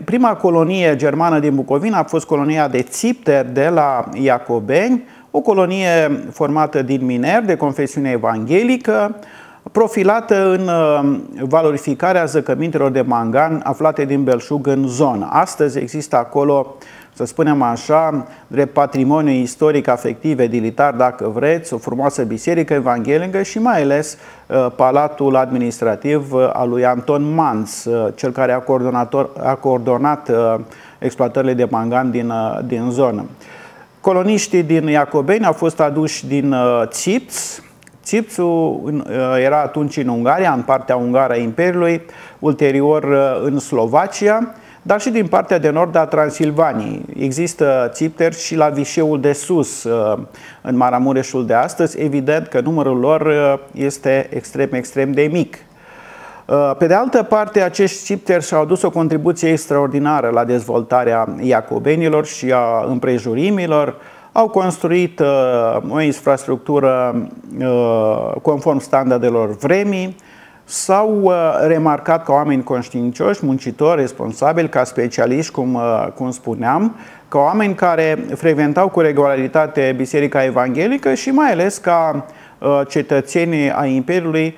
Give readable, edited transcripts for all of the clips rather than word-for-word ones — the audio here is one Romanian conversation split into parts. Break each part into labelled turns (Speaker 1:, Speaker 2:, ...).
Speaker 1: prima colonie germană din Bucovina a fost colonia de țipteri de la Iacobeni, o colonie formată din mineri de confesiune evanghelică, profilată în valorificarea zăcămintelor de mangan aflate din belșug în zonă. Astăzi există acolo, să spunem așa, drept patrimoniu istoric, afectiv, edilitar, dacă vreți, o frumoasă biserică evanghelică și mai ales palatul administrativ al lui Anton Manz, cel care a coordonat exploatările de mangan din zonă. Coloniștii din Iacobeni au fost aduși din Țipț. Țipțul era atunci în Ungaria, în partea ungară a Imperiului, ulterior în Slovacia, dar și din partea de nord a Transilvaniei. Există țipteri și la Vișeul de Sus, în Maramureșul de astăzi. Evident că numărul lor este extrem de mic. Pe de altă parte, acești țipteri și-au adus o contribuție extraordinară la dezvoltarea iacobenilor și a împrejurimilor. Au construit o infrastructură conform standardelor vremii, s-au remarcat ca oameni conștiincioși, muncitori, responsabili, ca specialiști, cum spuneam, ca oameni care frecventau cu regularitate Biserica Evanghelică și mai ales ca cetățeni ai Imperiului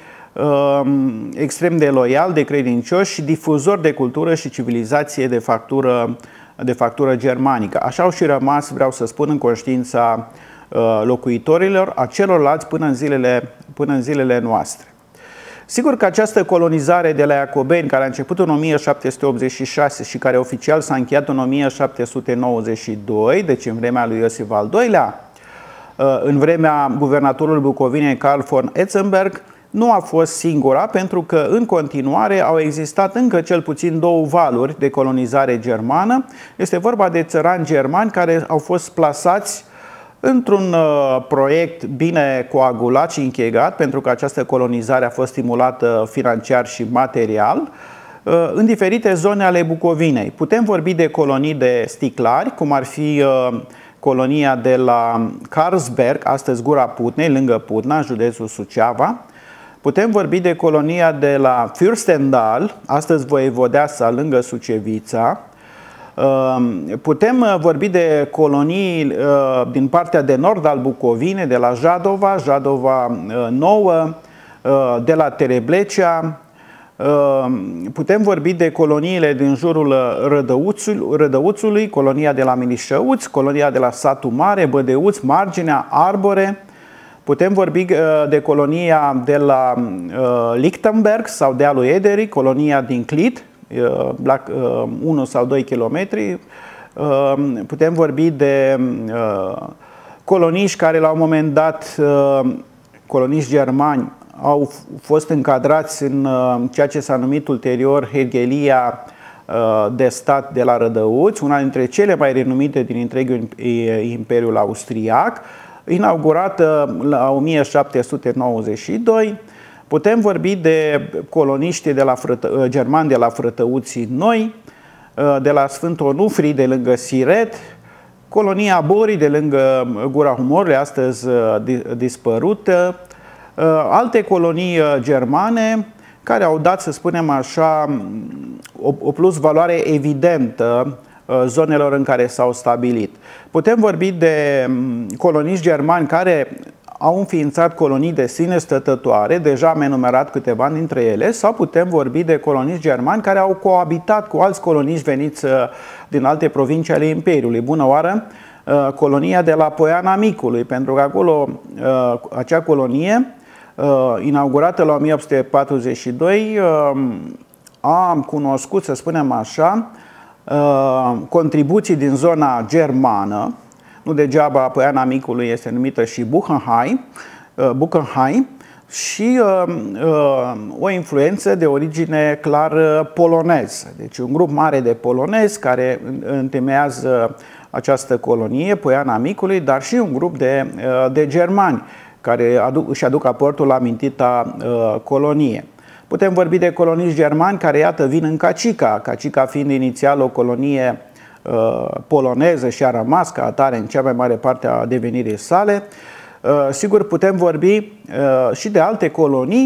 Speaker 1: extrem de loiali, de credincioși și difuzori de cultură și civilizație de factură germanică. Așa au și rămas, vreau să spun, în conștiința locuitorilor, a celorlalți până în zilele noastre. Sigur că această colonizare de la Iacobeni, care a început în 1786 și care oficial s-a încheiat în 1792, deci în vremea lui Iosif al II-lea, în vremea guvernatorului Bucovinei Carl von Etzenberg, nu a fost singura, pentru că în continuare au existat încă cel puțin două valuri de colonizare germană. Este vorba de țărani germani care au fost plasați într-un proiect bine coagulat și închegat, pentru că această colonizare a fost stimulată financiar și material, în diferite zone ale Bucovinei. Putem vorbi de colonii de sticlari, cum ar fi colonia de la Carlsberg, astăzi Gura Putnei, lângă Putna, județul Suceava. Putem vorbi de colonia de la Fürstendal, astăzi Voievodeasa, lângă Sucevița. Putem vorbi de colonii din partea de nord al Bucovinei, de la Jadova, Jadova Nouă, de la Tereblecea. Putem vorbi de coloniile din jurul Rădăuțului, colonia de la Milișăuț, colonia de la Satul Mare, Bădeuț, Marginea, Arbore. Putem vorbi de colonia de la Lichtenberg sau dealul Ederii, colonia din Clit, la 1 sau 2 kilometri. Putem vorbi de coloniști care la un moment dat, coloniști germani, au fost încadrați în ceea ce s-a numit ulterior Hergelia de stat de la Rădăuți, una dintre cele mai renumite din întregul Imperiul Austriac, inaugurată la 1792. Putem vorbi de coloniști germani de la Frătăuții Noi, de la Sfânt Onufrii, de lângă Siret, colonia Borii, de lângă Gura Humorului, astăzi dispărută, alte colonii germane care au dat, să spunem așa, o plus valoare evidentă zonelor în care s-au stabilit. Putem vorbi de coloniști germani care au înființat colonii de sine stătătoare, deja am enumerat câteva dintre ele, sau putem vorbi de coloniști germani care au coabitat cu alți coloniști veniți din alte provincii ale Imperiului. Bună oară! Colonia de la Poiana Micului, pentru că acolo acea colonie, inaugurată la 1842, a cunoscut, să spunem așa, contribuții din zona germană. Nu degeaba Poiana Micului este numită și Buchenheim, și o influență de origine clar poloneză. Deci un grup mare de polonezi care întemeiază această colonie, Poiana Micului, dar și un grup de germani care își aduc aportul la amintita colonie. Putem vorbi de coloniști germani care, iată, vin în Cacica, Cacica fiind inițial o colonie poloneză și a rămas ca atare în cea mai mare parte a devenirii sale. Sigur, putem vorbi și de alte colonii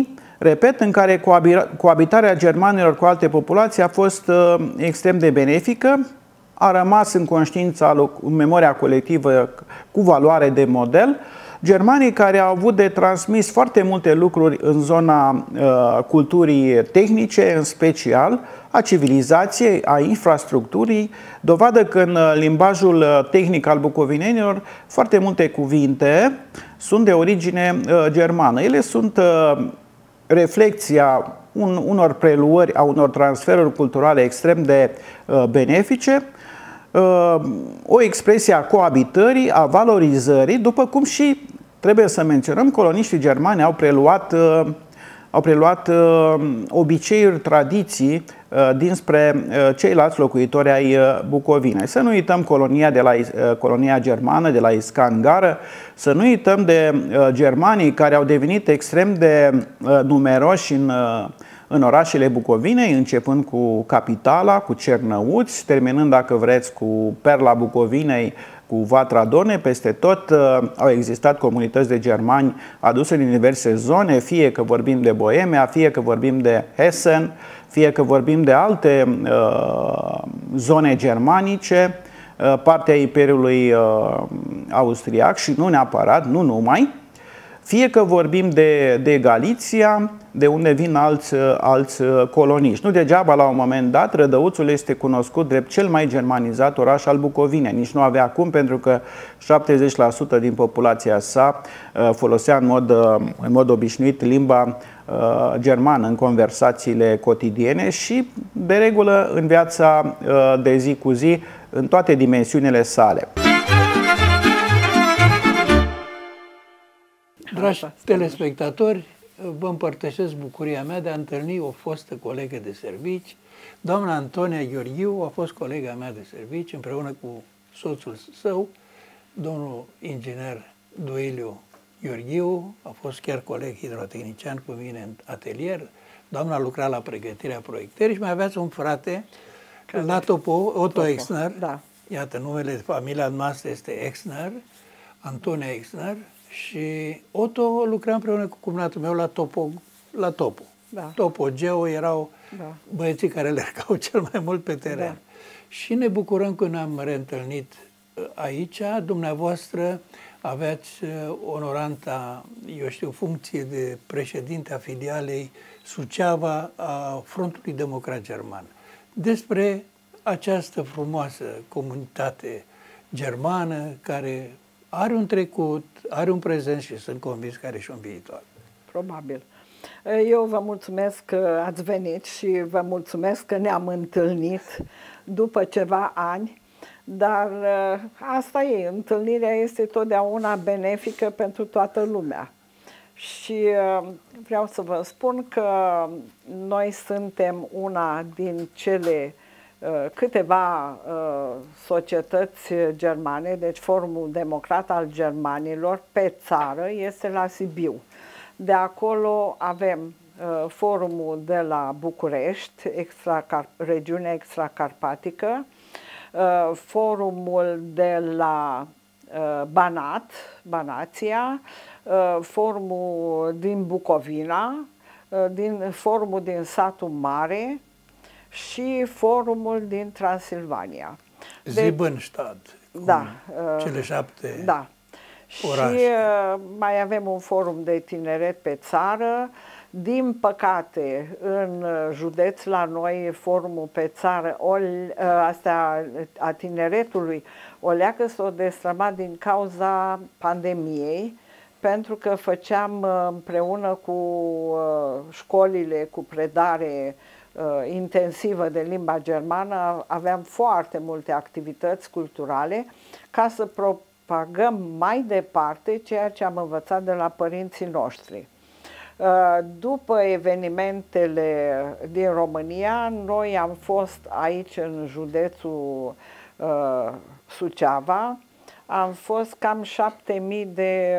Speaker 1: repet, în care coabitarea germanilor cu alte populații a fost extrem de benefică, a rămas în conștiința, în memoria colectivă cu valoare de model. Germanii care au avut de transmis foarte multe lucruri în zona culturii tehnice, în special a civilizației, a infrastructurii, dovadă că în limbajul tehnic al bucovinenilor foarte multe cuvinte sunt de origine germană. Ele sunt reflecția unor preluări, a unor transferuri culturale extrem de benefice, o expresie a coabitării, a valorizării, după cum și, trebuie să menționăm, coloniștii germani au preluat obiceiuri, tradiții dinspre ceilalți locuitori ai Bucovinei. Să nu uităm colonia germană de la Iscan Gară, să nu uităm de germanii care au devenit extrem de numeroși în orașele Bucovinei, începând cu capitala, cu Cernăuți, terminând, dacă vreți, cu Perla Bucovinei, cu Vatra Done. Peste tot au existat comunități de germani aduse din diverse zone, fie că vorbim de Boemia, fie că vorbim de Hessen, fie că vorbim de alte zone germanice, partea Imperiului Austriac și nu neapărat, nu numai, fie că vorbim de Galiția, de unde vin alți coloniști. Nu degeaba, la un moment dat, Rădăuțul este cunoscut drept cel mai germanizat oraș al Bucovinei. Nici nu avea cum, pentru că 70% din populația sa folosea în mod obișnuit limba germană în conversațiile cotidiene și, de regulă, în viața de zi cu zi, în toate dimensiunile sale.
Speaker 2: Dragi telespectatori, vă împărtășesc bucuria mea de a întâlni o fostă colegă de servici. Doamna Antonia Gheorghiu a fost colega mea de servici împreună cu soțul său, domnul inginer Duiliu Gheorghiu, a fost chiar coleg hidrotehnician cu mine în atelier. Doamna a lucrat la pregătirea proiectării și mai aveați un frate la Topo, Otto Exner.
Speaker 3: Da.
Speaker 2: Iată, numele de familia noastră este Exner, Antonia Exner. Și Otto lucra împreună cu cumnatul meu la Topo.
Speaker 3: Da.
Speaker 2: Topo, Geo erau băieții care alergau cel mai mult pe teren. Da. Și ne bucurăm că ne-am reîntâlnit aici. Dumneavoastră aveați onoranta, eu știu, funcție de președinte a filialei Suceava a Frontului Democrat German. Despre această frumoasă comunitate germană care are un trecut, are un prezent și sunt convins că are și un viitor.
Speaker 3: Probabil. Eu vă mulțumesc că ați venit și vă mulțumesc că ne-am întâlnit după ceva ani, dar asta e, întâlnirea este totdeauna benefică pentru toată lumea. Și vreau să vă spun că noi suntem una din cele câteva societăți germane, deci Forumul Democrat al Germanilor pe țară este la Sibiu. De acolo avem forumul de la București, regiunea extracarpatică, forumul de la Banat, Banația, forumul din Bucovina, forumul din Satul Mare, și forumul din Transilvania.
Speaker 2: Siebenstadt,
Speaker 3: da,
Speaker 2: cele 7
Speaker 3: da.
Speaker 2: orașe.
Speaker 3: Și mai avem un forum de tineret pe țară. Din păcate, în județ la noi, forumul pe țară, astea a tineretului, o leacă s-o destrămat din cauza pandemiei, pentru că făceam împreună cu școlile cu predare intensivă de limba germană, aveam foarte multe activități culturale ca să propagăm mai departe ceea ce am învățat de la părinții noștri. După evenimentele din România, noi am fost aici în județul Suceava, am fost cam 7000 de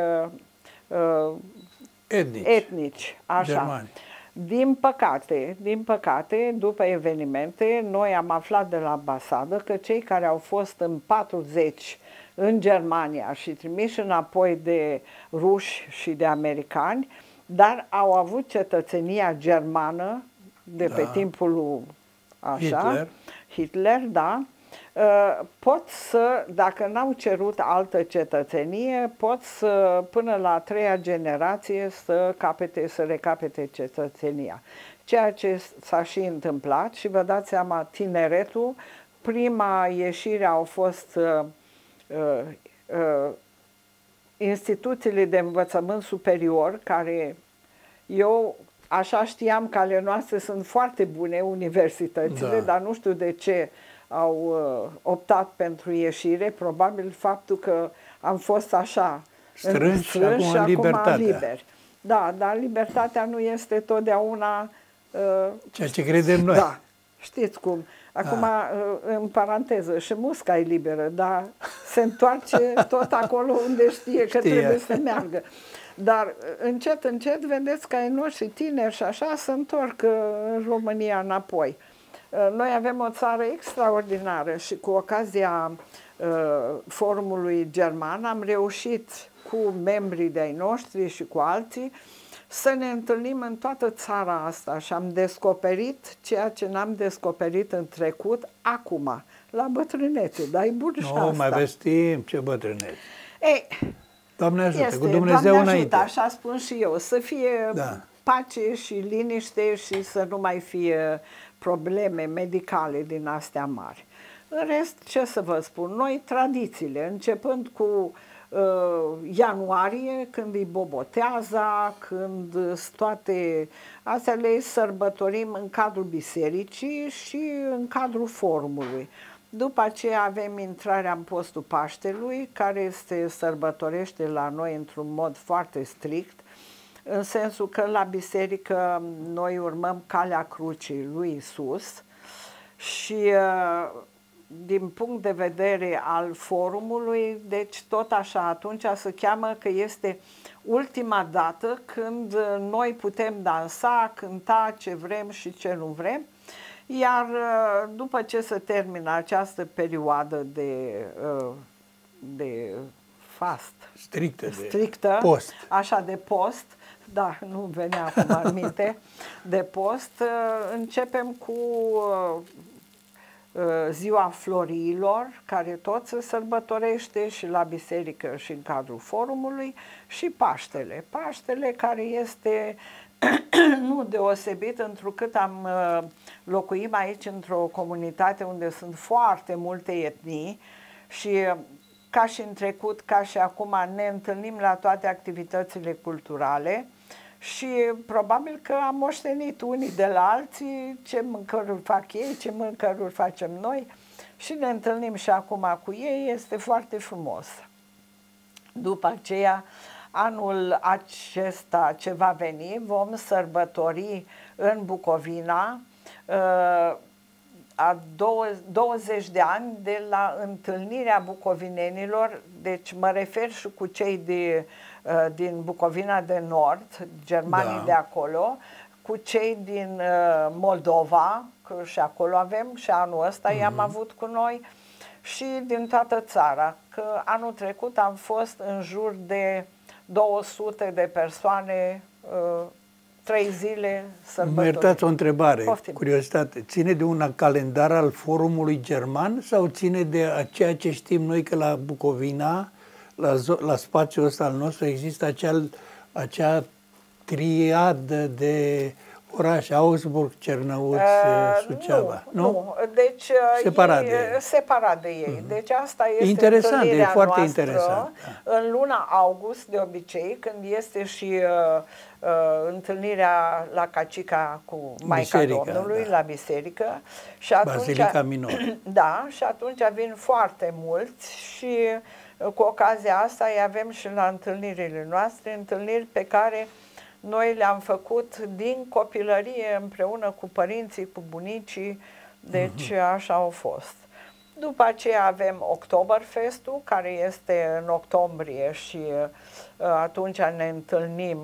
Speaker 3: etnici, așa.
Speaker 2: Germani.
Speaker 3: Din păcate, după evenimente, noi am aflat de la ambasadă că cei care au fost în 40 în Germania și trimiși înapoi de ruși și de americani, dar au avut cetățenia germană de pe timpul lui Hitler, da, pot să, dacă n-au cerut altă cetățenie, pot să, până la 3-a generație, să recapete cetățenia. Ceea ce s-a și întâmplat și vă dați seama, tineretul, prima ieșire au fost instituțiile de învățământ superior, care eu așa știam că ale noastre sunt foarte bune, universitățile, dar nu știu de ce au optat pentru ieșire, probabil faptul că am fost așa
Speaker 2: strânși și acum
Speaker 3: liberi. Da, dar libertatea nu este totdeauna
Speaker 2: ceea ce credem noi.
Speaker 3: Da, știți cum. Acum, în paranteză, și musca e liberă, dar se întoarce tot acolo unde știe că trebuie să meargă. Dar încet, încet, vedeți că ai noștri tineri și așa se întorc în România înapoi. Noi avem o țară extraordinară și cu ocazia forumului german am reușit cu membrii de-ai noștri și cu alții să ne întâlnim în toată țara asta și am descoperit ceea ce n-am descoperit în trecut acum, la bătrânețe, dar e bun și asta.
Speaker 2: Nu, mai aveți timp, ce bătrânețe.
Speaker 3: Ei,
Speaker 2: Doamne ajută, cu Dumnezeu
Speaker 3: Doamne
Speaker 2: înainte.
Speaker 3: Ajută, așa spun și eu, să fie pace și liniște și să nu mai fie probleme medicale din astea mari. În rest, ce să vă spun, noi tradițiile, începând cu ianuarie, când îi boboteaza, când toate astea le sărbătorim în cadrul bisericii și în cadrul forumului. După aceea avem intrarea în postul Paștelui, care se sărbătorește la noi într-un mod foarte strict, în sensul că la biserică noi urmăm calea crucii lui Iisus și din punct de vedere al forumului, deci tot așa, atunci se cheamă că este ultima dată când noi putem dansa, cânta ce vrem și ce nu vrem, iar după ce se termină această perioadă de fast, strictă,
Speaker 2: post.
Speaker 3: Așa de post, da, nu venea acum în minte, de post, începem cu Ziua Florilor, care tot se sărbătorește și la biserică și în cadrul forumului, și Paștele. Paștele care este nu deosebit, întrucât locuim aici într-o comunitate unde sunt foarte multe etnii și ca și în trecut, ca și acum, ne întâlnim la toate activitățile culturale și probabil că am moștenit unii de la alții ce mâncăruri fac ei, ce mâncăruri facem noi și ne întâlnim și acum cu ei, este foarte frumos. După aceea, anul acesta ce va veni, vom sărbători în Bucovina a 20 de ani de la întâlnirea bucovinenilor, deci mă refer și cu cei din Bucovina de Nord, germanii de acolo, cu cei din Moldova, că și acolo avem, și anul ăsta i-am avut cu noi, și din toată țara, că anul trecut am fost în jur de 200 de persoane, 3 zile sărbători.
Speaker 2: Mă iertați o întrebare,
Speaker 3: Poftim.
Speaker 2: curiozitate. Ține de un calendar al forumului german sau ține de ceea ce știm noi că la Bucovina, la spațiul ăsta al nostru, există acea triadă de orașe, Augsburg, Cernăuți, Suceava?
Speaker 3: Nu. Deci separat de ei. Deci asta este
Speaker 2: interesant, e foarte
Speaker 3: noastră,
Speaker 2: interesant.
Speaker 3: în luna august, de obicei, când este și întâlnirea la Cacica cu Maica Domnului, la biserică. Și atunci,
Speaker 2: Basilica Minoră.
Speaker 3: Da, și atunci vin foarte mulți și cu ocazia asta îi avem și la întâlnirile noastre, întâlniri pe care noi le-am făcut din copilărie împreună cu părinții, cu bunicii, deci așa au fost. După aceea avem Oktoberfestul, care este în octombrie și atunci ne întâlnim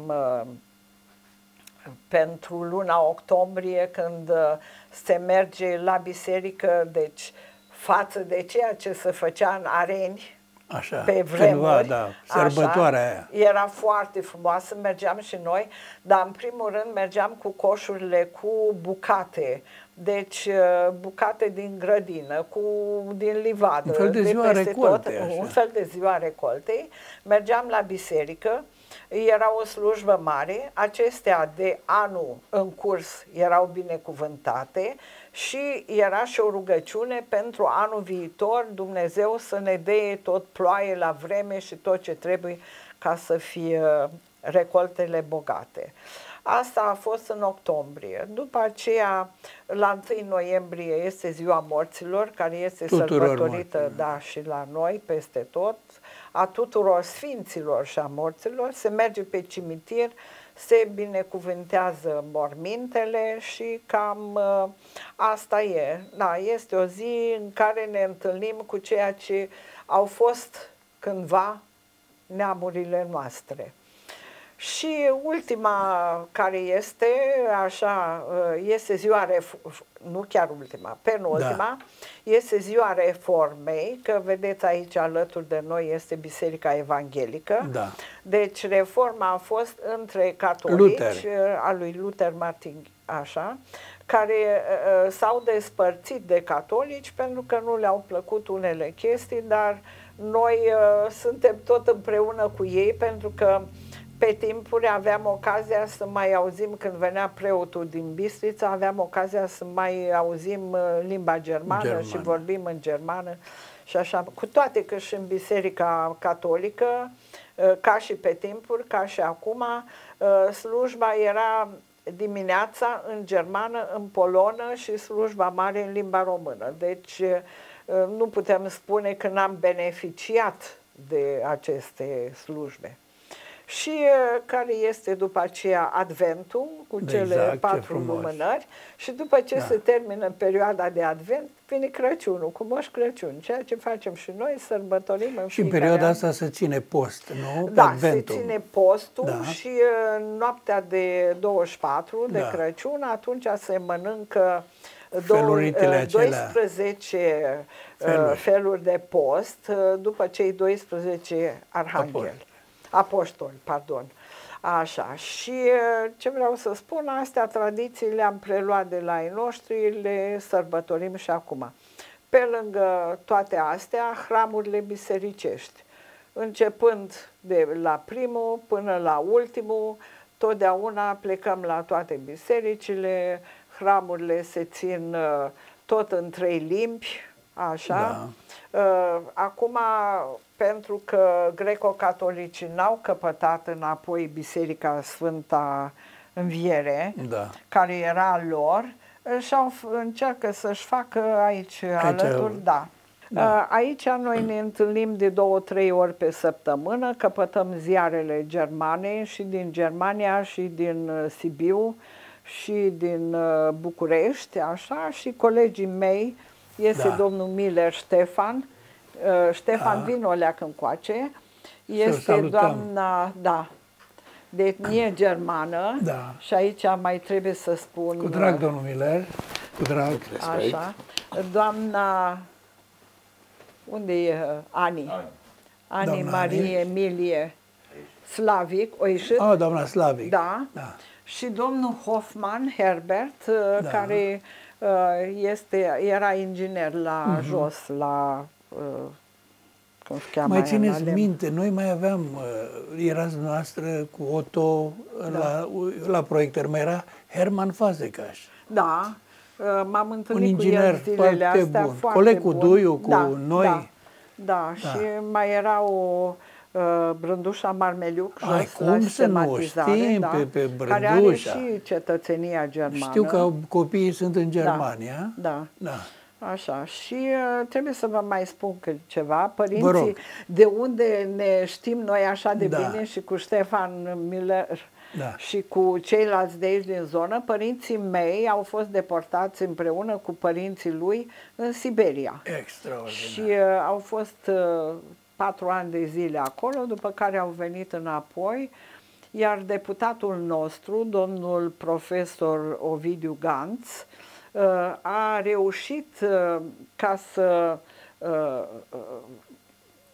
Speaker 3: pentru luna octombrie, când se merge la biserică, deci față de ceea ce se făcea în Areni,
Speaker 2: Așa,
Speaker 3: pe vremuri.
Speaker 2: cândva, da, sărbătoarea aia.
Speaker 3: Era foarte frumoasă, mergeam și noi, dar în primul rând mergeam cu coșurile cu bucate. Deci bucate din grădină, din livadă,
Speaker 2: un fel de ziua recoltei,
Speaker 3: tot, un fel de ziua recoltei. Mergeam la biserică, era o slujbă mare, acestea de anul în curs erau binecuvântate și era și o rugăciune pentru anul viitor, Dumnezeu să ne dea tot ploaie la vreme și tot ce trebuie ca să fie recoltele bogate. Asta a fost în octombrie. După aceea, la 1 noiembrie este Ziua Morților, care este sărbătorită, da, și la noi, peste tot, a tuturor sfinților și a morților. Se merge pe cimitir, se binecuvântează mormintele și cam asta e. Da, este o zi în care ne întâlnim cu ceea ce au fost cândva neamurile noastre. Și ultima care este, așa, este ziua, nu chiar ultima, penultima, da, este ziua Reformei, că vedeți aici alături de noi este Biserica Evanghelică.
Speaker 2: Da.
Speaker 3: Deci Reforma a fost între catolici, a lui Luther Martin, așa, care s-au despărțit de catolici pentru că nu le-au plăcut unele chestii, dar noi suntem tot împreună cu ei pentru că pe timpuri aveam ocazia să mai auzim, când venea preotul din Bistrița, aveam ocazia să mai auzim limba germană și vorbim în germană și așa. Cu toate că și în Biserica Catolică, ca și pe timpuri, ca și acum, slujba era dimineața în germană, în polonă și slujba mare în limba română. Deci nu putem spune că n-am beneficiat de aceste slujbe. Și care este după aceea Adventul, cu cele 4 lumânări, și după ce se termină perioada de Advent, vine Crăciunul, cu Moș Crăciun, ceea ce facem și noi, sărbătorim în
Speaker 2: și în perioada asta se ține post, nu?
Speaker 3: Da,
Speaker 2: Adventul.
Speaker 3: se ține postul și noaptea de 24 de Crăciun, atunci se mănâncă 12 feluri de post, după cei 12 arhangheli. Apostoli, pardon. Așa. Și ce vreau să spun, astea tradiții le-am preluat de la ei noștri, le sărbătorim și acum. Pe lângă toate astea, hramurile bisericești. Începând de la primul până la ultimul, totdeauna plecăm la toate bisericile, hramurile se țin tot în 3 limbi, așa. Da. Acum, pentru că greco-catolicii n-au căpătat înapoi Biserica Sfânta Înviere, care era a lor, încearcă să-și facă aici alături, Aici noi ne întâlnim de 2-3 ori pe săptămână, căpătăm ziarele germane și din Germania și din Sibiu și din București, așa, și colegii mei, este domnul Miller Ștefan, Ștefan vin o leacă încoace, este doamna, de etnie germană, și aici mai trebuie să spun...
Speaker 2: Cu drag, domnul Miller, cu drag.
Speaker 3: Așa, doamna, unde e Ani? Ani Marie Emilie Slavic, o ieșit?
Speaker 2: Doamna Slavic.
Speaker 3: Da. Și domnul Hoffman Herbert, care era inginer la jos, la...
Speaker 2: Mai țineți minte, noi mai aveam, erați noastră cu Otto la proiectări, mai era Herman Fazekas.
Speaker 3: Da, m-am întâlnit
Speaker 2: un inginer
Speaker 3: cu el zilele astea,
Speaker 2: bun.
Speaker 3: foarte
Speaker 2: coleg cu
Speaker 3: bun.
Speaker 2: Duiu, cu noi.
Speaker 3: Da, și mai era o Brândușa Marmeliuc, jos la
Speaker 2: cum să nu știm pe Brândușa,
Speaker 3: care are și cetățenia germană.
Speaker 2: Știu că copiii sunt în Germania.
Speaker 3: Da. Așa, și trebuie să vă mai spun ceva. Părinții, de unde ne știm noi așa de bine și cu Ștefan Miller și cu ceilalți de aici din zonă, părinții mei au fost deportați împreună cu părinții lui în Siberia.
Speaker 2: Extraordinar.
Speaker 3: Și au fost 4 ani de zile acolo, după care au venit înapoi, iar deputatul nostru, domnul profesor Ovidiu Ganz, a reușit ca să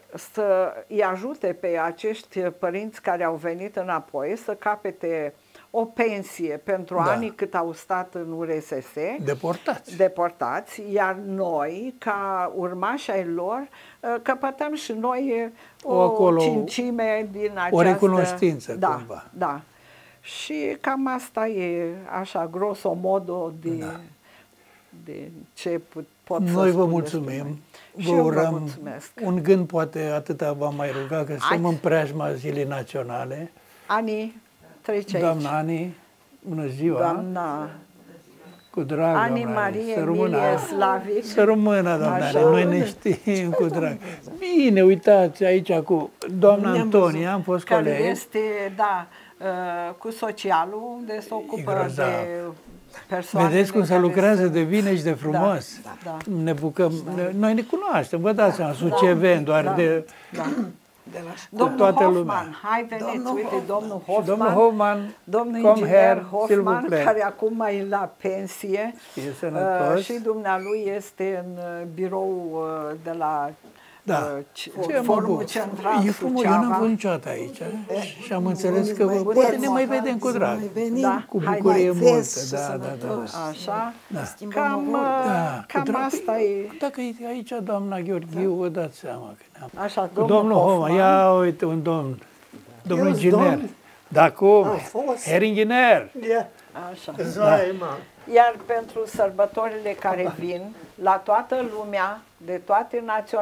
Speaker 3: să îi ajute pe acești părinți care au venit înapoi să capete o pensie pentru anii cât au stat în URSS, deportați, iar noi, ca urmași ai lor, căpătăm și noi o cincime din această...
Speaker 2: O recunoștință, cumva.
Speaker 3: Da. Și cam asta e, așa, grosomodo de ce pot să
Speaker 2: Noi vă mulțumim. Vă urăm un gând, poate atâta v-am mai rugat, că suntem în preajma Zilei Naționale.
Speaker 3: Ani, trece aici.
Speaker 2: Doamna Ani, bună ziua!
Speaker 3: Doamna
Speaker 2: cu drag,
Speaker 3: Ani Marie Emilie Slavic.
Speaker 2: Să rămână, doamna Ani, noi ne știm cu drag. Bine, uitați aici cu doamna Antonia, am fost colegi.
Speaker 3: Care este, cu socialul, unde se ocupă de persoane.
Speaker 2: Vedeți cum se lucrează de bine și de frumos. Ne bucăm, noi ne cunoaștem, vă dați seama, Suceveni, doar de...
Speaker 3: Domnul Hoffman, hai veniți, uite, domnul Hoffman, domnul inginer Hoffman, care acum e la pensie și dumnealui este în birou de la Forumul Central
Speaker 2: Suceava. Eu n-am fost niciodată aici și am înțeles că poate ne mai vedem cu drag, cu bucurie multă.
Speaker 3: Așa, cam asta e.
Speaker 2: Dacă e aici doamna Gheorghiu, vă dați seama că
Speaker 3: așa,
Speaker 2: domnul Hoffman, ia uite un domnul inginer. Da, cum? Herr inginer.
Speaker 3: Așa. Iar pentru sărbătorile care vin, la toată lumea, de toate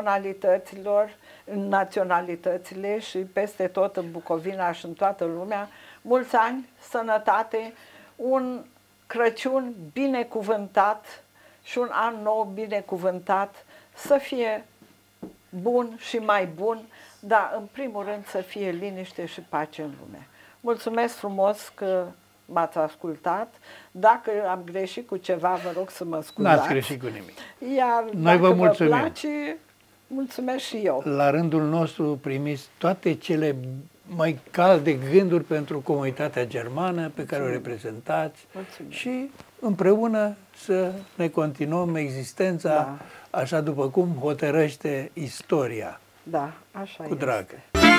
Speaker 3: naționalitățile și peste tot în Bucovina și în toată lumea, mulți ani, sănătate, un Crăciun binecuvântat și un an nou binecuvântat, să fie bun și mai bun, dar în primul rând să fie liniște și pace în lume. Mulțumesc frumos că m-ați ascultat. Dacă am greșit cu ceva, vă rog să mă scuzați.
Speaker 2: N-ați greșit cu nimic.
Speaker 3: Iar noi vă mulțumim. Vă place, mulțumesc și eu.
Speaker 2: La rândul nostru primiți toate cele mai calde gânduri pentru comunitatea germană pe care o reprezentați. Mulțumesc. Și împreună să ne continuăm existența așa după cum hotărăște istoria.
Speaker 3: Da, așa
Speaker 2: cu drag.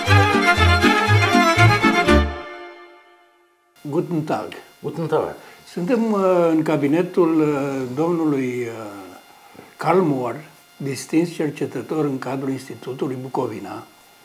Speaker 2: Guten Tag.
Speaker 4: Guten Tag.
Speaker 2: Suntem în cabinetul domnului Karl Mohr, distins cercetător în cadrul Institutului Bucovina.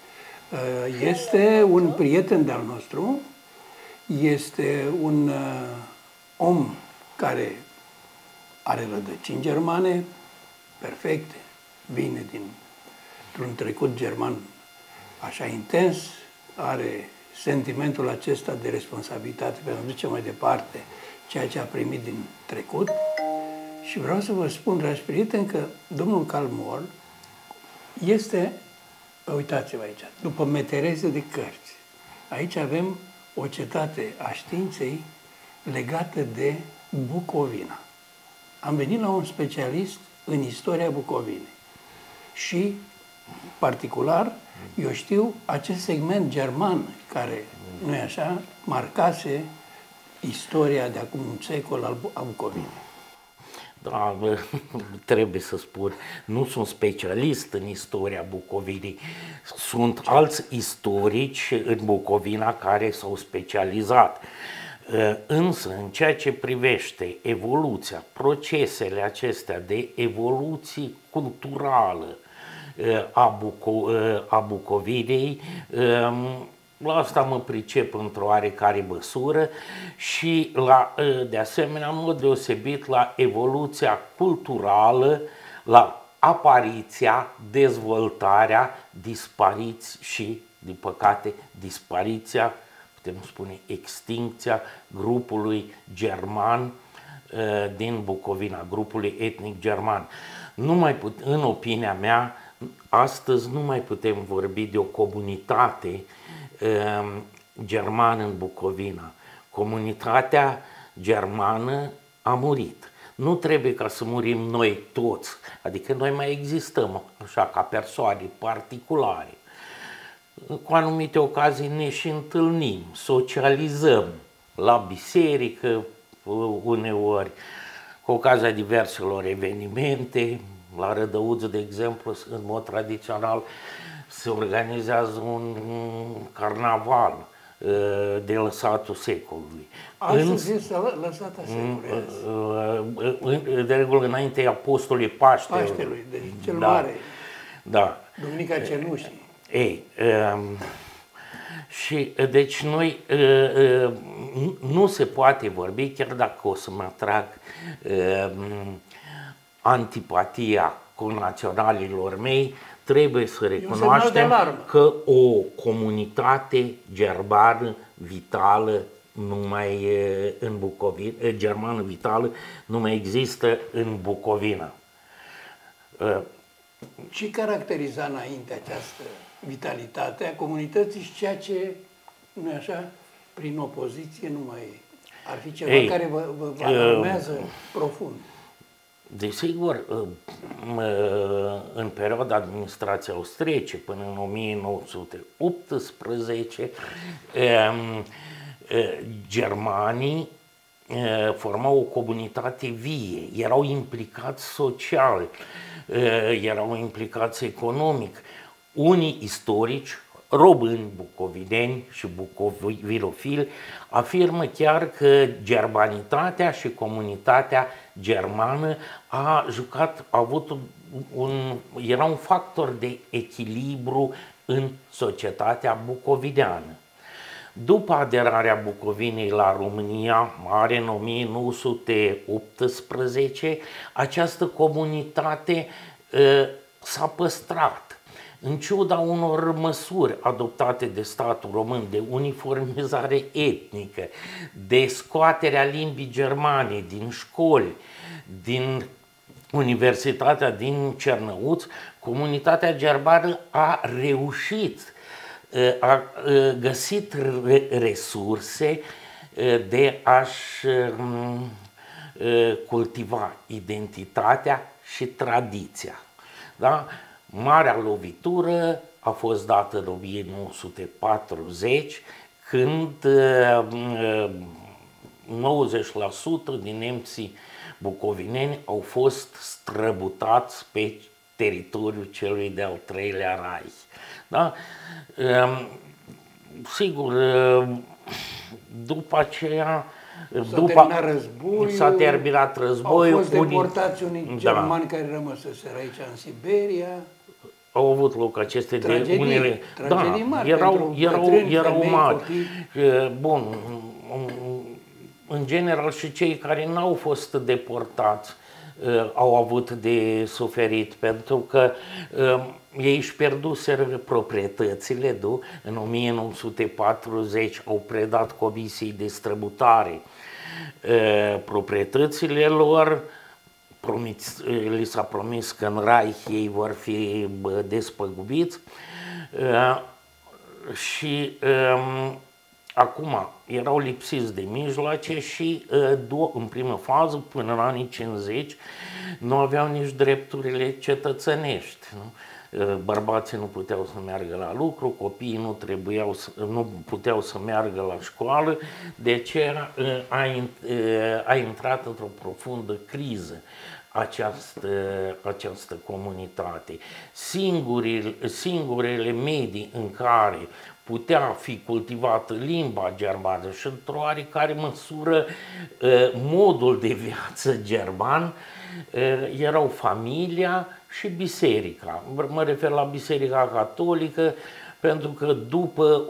Speaker 2: Este un prieten de-al nostru, este un om care are rădăcini germane perfecte, vine dintr-un trecut german așa intens, are sentimentul acesta de responsabilitate pentru a duce mai departe ceea ce a primit din trecut. Și vreau să vă spun, dragi prieteni, că domnul Karl Mohr este, uitați-vă aici, după metereze de cărți. Aici avem o cetate a științei legată de Bucovina. Am venit la un specialist în istoria Bucovinei și, particular, eu știu acest segment german care, nu-i așa, marcase istoria de acum un secol a Bucovinei.
Speaker 4: Da, trebuie să spun, nu sunt specialist în istoria Bucovinei, sunt alți istorici în Bucovina care s-au specializat. Însă, în ceea ce privește evoluția, procesele acestea de evoluție culturală a Bucovinei, la asta mă pricep într-o oarecare măsură și de asemenea, în mod deosebit, la evoluția culturală, la apariția, dezvoltarea, și, din păcate, dispariția, putem spune extincția grupului german din Bucovina, grupului etnic german. În opinia mea, astăzi nu mai putem vorbi de o comunitate germană în Bucovina. Comunitatea germană a murit. Nu trebuie ca să murim noi toți, adică noi mai existăm așa ca persoane particulare. Cu anumite ocazii ne și întâlnim, socializăm la biserică uneori, cu ocazia diverselor evenimente, la Rădăuț, de exemplu, în mod tradițional, se organizează un carnaval de lăsatul secolului.
Speaker 2: Astăzi este lăsata secolului.
Speaker 4: De regulă înainte apostolii
Speaker 2: Paștelui, deci cel mare.
Speaker 4: Da.
Speaker 2: Duminica Cenușii.
Speaker 4: Ei, și deci noi nu se poate vorbi, chiar dacă o să mă atrag antipatia conaționalilor mei, trebuie să recunoaștem că o comunitate germană vitală nu mai în Bucovina, germană vitală nu mai există în Bucovina.
Speaker 2: Ce caracteriza înainte această vitalitate a comunității și ceea ce, nu-i așa, prin opoziție nu mai e? Ar fi ceva care vă alarmează profund.
Speaker 4: Desigur, în perioada administrației austriece, până în 1918, germanii formau o comunitate vie, erau implicați social, erau implicați economic. Unii istorici, români, bucovineni și bucovilofili, afirmă chiar că germanitatea și comunitatea germană era un factor de echilibru în societatea bucovineană. După aderarea Bucovinei la România Mare în 1918, această comunitate s-a păstrat. În ciuda unor măsuri adoptate de statul român de uniformizare etnică, de scoaterea limbii germane din școli, din Universitatea din Cernăuți, comunitatea germană a reușit, a găsit resurse de a-și cultiva identitatea și tradiția. Da? Marea lovitură a fost dată în 1940, când 90% din nemții bucovineni au fost strămutați pe teritoriul celui de-al treilea Reich. Da? Sigur, după aceea s-a terminat războiul.
Speaker 2: Au fost deportați unii germani care rămăseseră aici în Siberia.
Speaker 4: Au avut loc aceste
Speaker 2: tragedii mari,
Speaker 4: erau mari. Bun, în general și cei care n-au fost deportați au avut de suferit, pentru că ei își pierduseră proprietățile, în 1940 au predat comisiei de strămutare proprietățile lor, li s-a promis că în Reich ei vor fi despăgubiți și acum erau lipsiți de mijloace și în primă fază, până în anii 50, nu aveau nici drepturile cetățenești. Nu? Bărbații nu puteau să meargă la lucru, copiii nu puteau să meargă la școală, de ce a intrat într-o profundă criză această comunitate. Singurele medii în care putea fi cultivată limba germană și într-o oarecare măsură modul de viață german erau familia și biserica. Mă refer la Biserica Catolică, pentru că după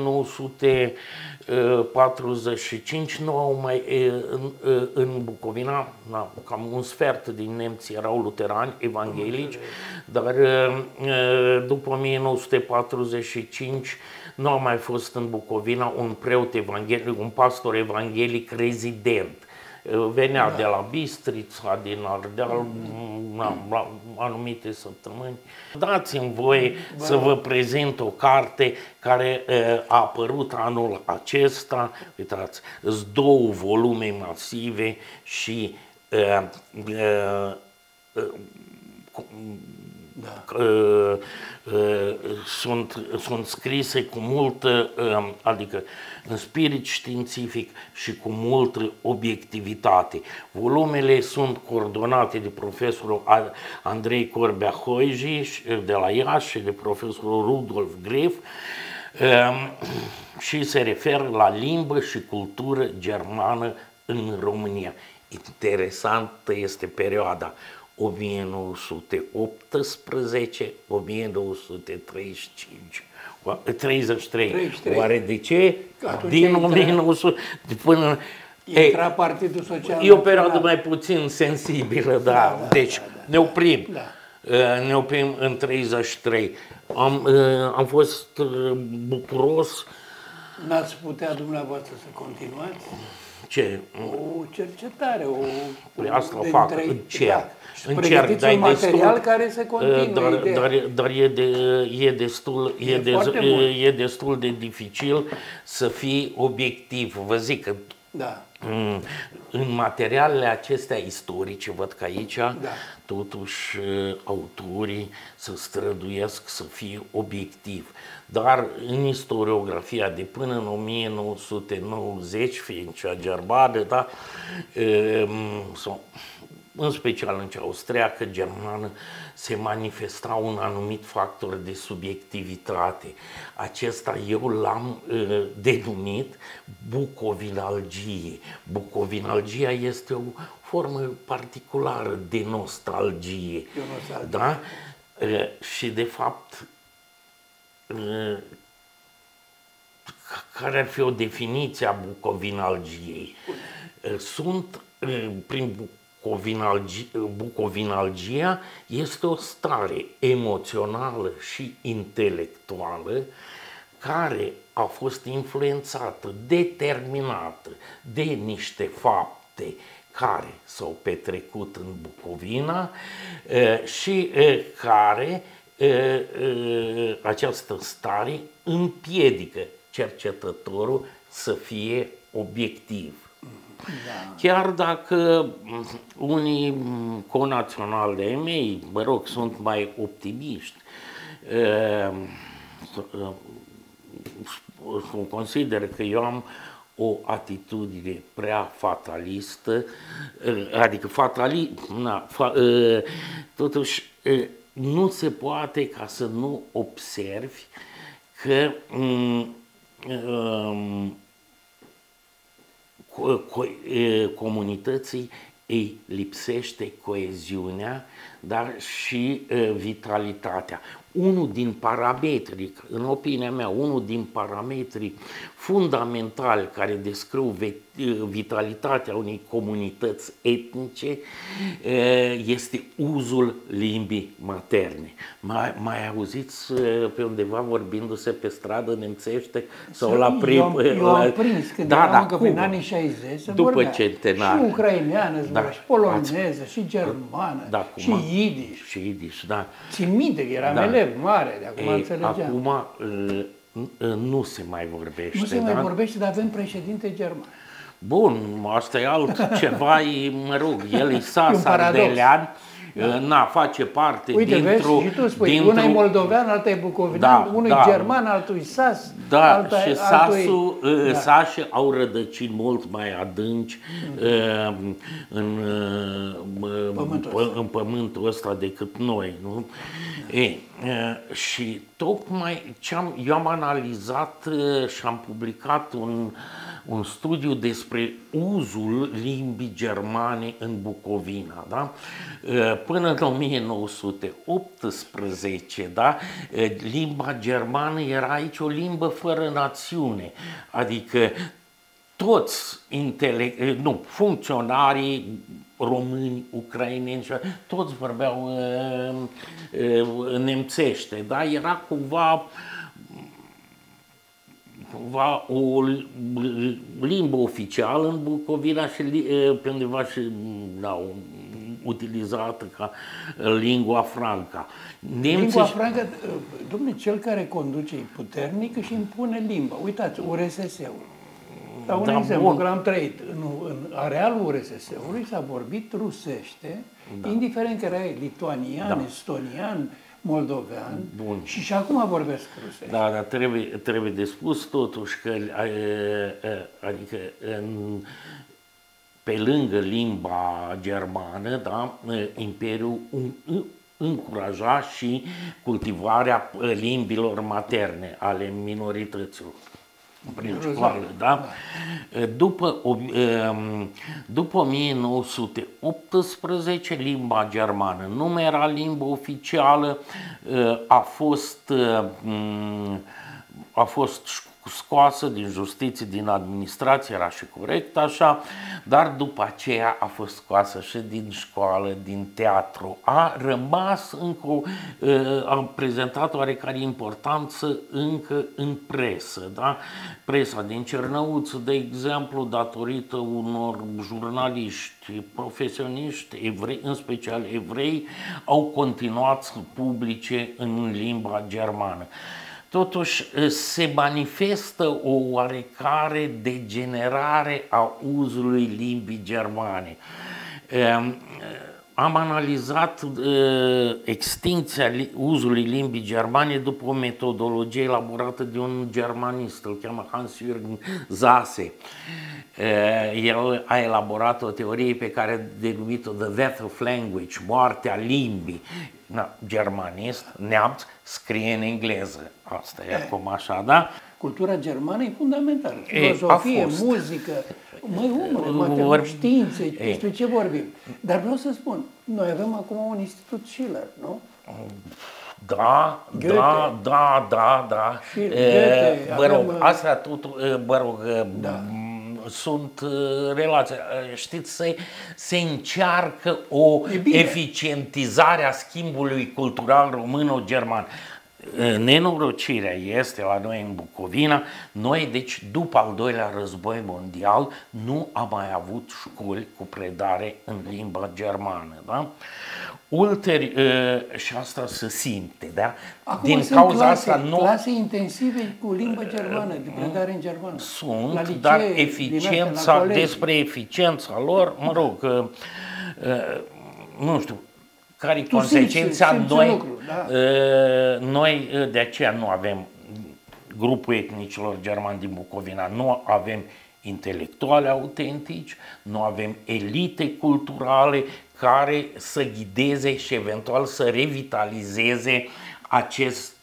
Speaker 4: 1945 nu au mai în Bucovina, cam un sfert din nemți erau luterani, evanghelici, dar după 1945 nu a mai fost în Bucovina un preot evanghelic, un pastor evanghelic rezident. Venea de la Bistrița, din Ardeal, la anumite săptămâni. Dați-mi voie să vă prezint o carte care a apărut anul acesta. Uitați, sunt 2 volume masive și sunt scrise cu multă, adică în spirit științific și cu multă obiectivitate. Volumele sunt coordonate de profesorul Andrei Corbea-Hoiji de la Iași și de profesorul Rudolf Gref și se referă la limbă și cultură germană în România. Interesantă este perioada 1918-1935. Oare de ce? Din 1900 până...
Speaker 2: Intra Partidul Social.
Speaker 4: E o perioadă mai puțin sensibilă, da. Deci ne oprim. Ne oprim în 33. Am fost bucuros.
Speaker 2: N-ați putea dumneavoastră să continuați?
Speaker 4: Ce?
Speaker 2: O cercetare,
Speaker 4: asta o fac, încerc.
Speaker 2: Încerc, un material care să continue
Speaker 4: dar e destul de dificil să fii obiectiv. Vă zic că în materialele acestea istorice, văd că aici totuși autorii se străduiesc să fie obiectiv. Dar în istoriografia de până în 1990, fiind cea germană, în special în cea austriacă, germană, se manifesta un anumit factor de subiectivitate. Acesta eu l-am denumit bucovinalgie. Bucovinalgia este o formă particulară de nostalgie. Da? Și de fapt, care ar fi o definiție a bucovinalgiei? Sunt prin bucovinalgia este o stare emoțională și intelectuală care a fost influențată, determinată de niște fapte care s-au petrecut în Bucovina și care această stare împiedică cercetătorul să fie obiectiv. Chiar dacă unii conaționali de mei, sunt mai optimiști, consider că eu am o atitudine prea fatalistă, adică totuși nu se poate ca să nu observi că comunității îi lipsește coeziunea, dar și vitalitatea. Unul din parametrii, în opinia mea, unul din parametrii fundamentali care descriu vitalitatea unei comunități etnice este uzul limbii materne. Mai auziți pe undeva vorbindu-se pe stradă nemțește sau la prim?
Speaker 2: Eu am prins când eram încă prin anii 60 se
Speaker 4: după
Speaker 2: vorbea
Speaker 4: centenar.
Speaker 2: Și ucraineană, și poloneză, și germană, și idiș.
Speaker 4: Și idiș, da.
Speaker 2: Țin minte că eram elev mare, de acum înțelegeam.
Speaker 4: Acum nu se mai vorbește.
Speaker 2: Nu se mai vorbește, dar avem președinte german.
Speaker 4: Bun, asta e altceva, el e sas ardelean, face parte
Speaker 2: dintr-o... Uite, vezi, și tu spui, una e moldovean, alta e bucovinean, unul e german, altul e sas.
Speaker 4: Da, și sașii au rădăcini mult mai adânci în pământul ăsta decât noi, nu? Și tocmai eu am analizat și am publicat un studiu despre uzul limbii germane în Bucovina. Da? Până în 1918, da? Limba germană era aici o limbă fără națiune, adică toți funcționarii români, ucraineni, toți vorbeau nemțește, da? Era cumva o limbă oficială în Bucovina și pe undeva și utilizată ca lingua franca.
Speaker 2: Lingua franca, dom'le, cel care conduce e puternic și impune limba. Uitați, URSS-ul. Dau un exemplu, că l-am trăit arealul URSS-ului s-a vorbit rusește, indiferent că erai lituanian, estonian, moldovean.
Speaker 4: Bun.
Speaker 2: Și acum vorbesc rusește.
Speaker 4: Da, dar trebuie de spus totuși că adică pe lângă limba germană, da, Imperiul încuraja și cultivarea limbilor materne ale minorităților principale, da? După 1918, limba germană nu mai era limbă oficială, a fost scoasă din justiție, din administrație, era și corect așa, dar după aceea a fost scoasă și din școală, din teatru. A rămas încă, a prezentat oarecare importanță încă în presă, da? Presa din Cernăuți, de exemplu, datorită unor jurnaliști profesioniști, evrei, în special evrei, au continuat să publice în limba germană. Totuși se manifestă o oarecare degenerare a uzului limbii germane. Am analizat extinția uzului limbii germane după o metodologie elaborată de un germanist, îl cheamă Hans-Jürgen Sasse. El a elaborat o teorie pe care a denumit-o The Death of Language, moartea limbii. Germanist, neamț, scrie în engleză. Asta e acum așa, da?
Speaker 2: Cultura germană e fundamentală. Filozofie, muzică, matematică, științe, despre ce vorbim. Dar vreau să spun, noi avem acum un institut Schiller, nu?
Speaker 4: Da, da. Mă rog, astea totul, sunt relații. Știți, se încearcă o eficientizare a schimbului cultural româno-german. Nenorocirea este la noi în Bucovina. Noi, deci, după al doilea război mondial, nu am mai avut școli cu predare în limba germană. Da? Și asta se simte, da?
Speaker 2: Acum din cauza asta clase intensive cu limba germană, de predare în germană.
Speaker 4: Sunt, licee, dar eficiența, despre eficiența lor, mă rog, nu știu, care consecința noi, noi de aceea nu avem grupul etnicilor germani din Bucovina, nu avem intelectuali autentici, nu avem elite culturale care să ghideze și eventual să revitalizeze acest